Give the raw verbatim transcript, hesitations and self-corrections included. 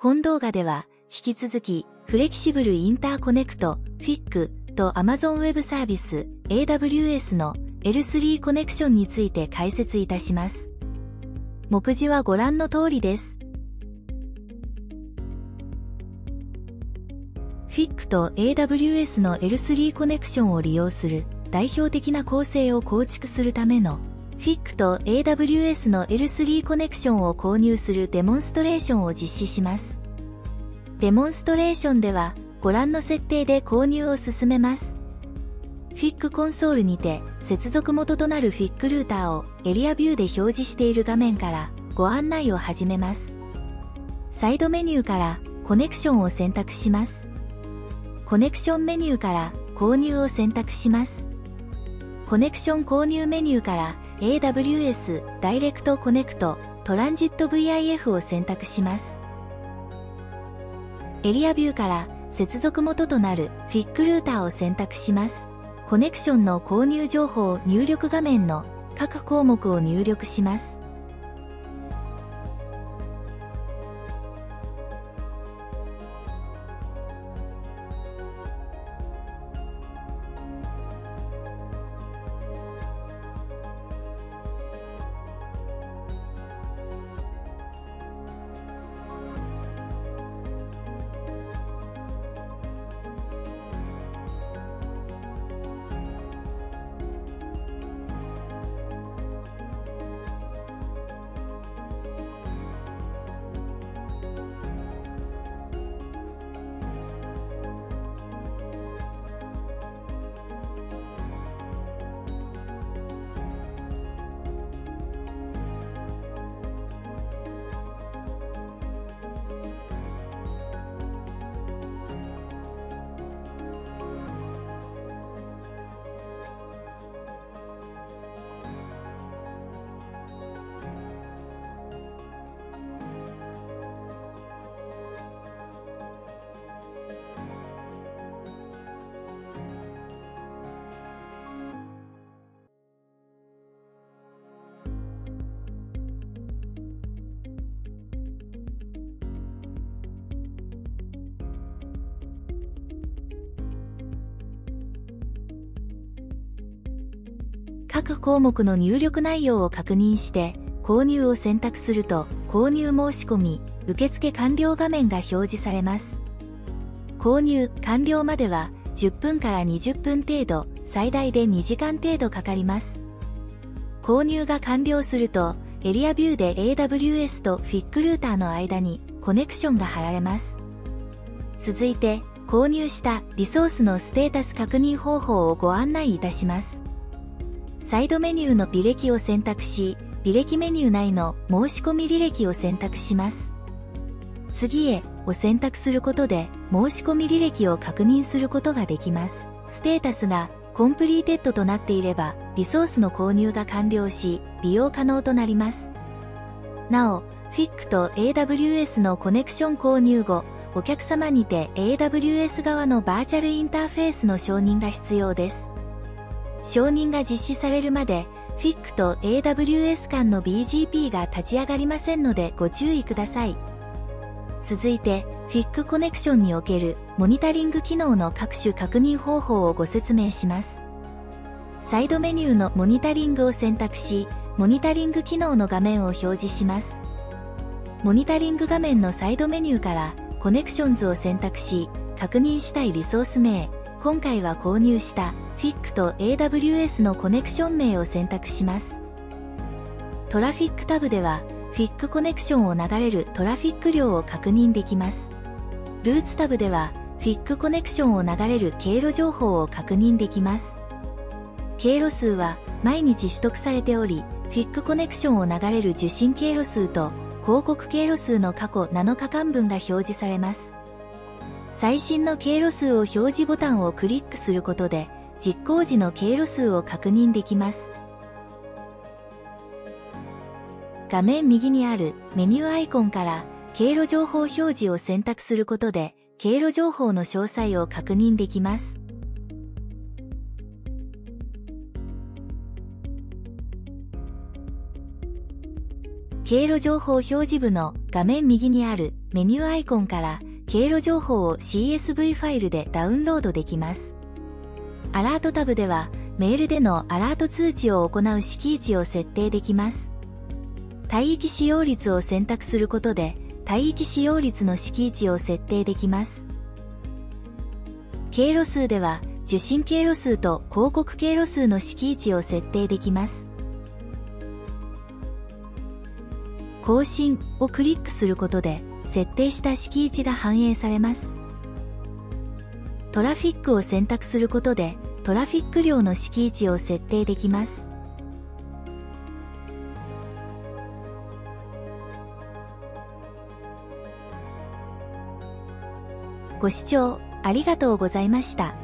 本動画では、引き続き、フレキシブルインターコネクト、フィック と Amazon Web サービス、エーダブリューエス の エルスリー コネクションについて解説いたします。目次はご覧の通りです。フィック と エーダブリューエス の エルスリー コネクションを利用する代表的な構成を構築するためのフィック と エーダブリューエス の エルスリー コネクションを購入するデモンストレーションを実施します。デモンストレーションではご覧の設定で購入を進めます。フィックコンソールにて接続元となるフィックルーターをエリアビューで表示している画面からご案内を始めます。サイドメニューからコネクションを選択します。コネクションメニューから購入を選択します。コネクション購入メニューから エーダブリューエス ダイレクトコネクトトランジット ブイアイエフ を選択します。エリアビューから接続元となるフィックルーターを選択します。コネクションの購入情報入力画面の各項目を入力します。各項目の入力内容を確認して購入を選択すると購入申し込み受付完了画面が表示されます。購入完了まではじゅっぷんからにじゅっぷん程度、最大でにじかん程度かかります。購入が完了するとエリアビューで エーダブリューエス とフィックルーターの間にコネクションが貼られます。続いて購入したリソースのステータス確認方法をご案内いたします。サイドメニューの履歴を選択し、履歴メニュー内の申し込み履歴を選択します。次へを選択することで申し込み履歴を確認することができます。ステータスがコンプリーテッドとなっていれば、リソースの購入が完了し、利用可能となります。なお、フィック と エーダブリューエス のコネクション購入後、お客様にて エーダブリューエス 側のバーチャルインターフェースの承認が必要です。承認が実施されるまで、フィック と エーダブリューエス 間の ビージーピー が立ち上がりませんのでご注意ください。続いて、フィック コネクションにおけるモニタリング機能の各種確認方法をご説明します。サイドメニューのモニタリングを選択し、モニタリング機能の画面を表示します。モニタリング画面のサイドメニューからコネクションズを選択し、確認したいリソース名、今回は購入したフィック と エーダブリューエス のコネクション名を選択します。トラフィックタブでは、フィックコネクションを流れるトラフィック量を確認できます。ルーツタブでは、フィックコネクションを流れる経路情報を確認できます。経路数は毎日取得されており、フィックコネクションを流れる受信経路数と広告経路数の過去なのかかんぶんが表示されます。最新の経路数を表示ボタンをクリックすることで、実行時の経路数を確認できます。画面右にあるメニューアイコンから経路情報表示を選択することで、経路情報の詳細を確認できます。 経路情報表示部の画面右にあるメニューアイコンから経路情報を シーエスブイ ファイルでダウンロードできます。アラートタブではメールでのアラート通知を行う敷地を設定できます。帯域使用率を選択することで帯域使用率の敷地を設定できます。経路数では受信経路数と広告経路数の敷地を設定できます。更新をクリックすることで設定した敷地が反映されます。トラフィックを選択することでトラフィック量の敷地を設定できます。ご視聴ありがとうございました。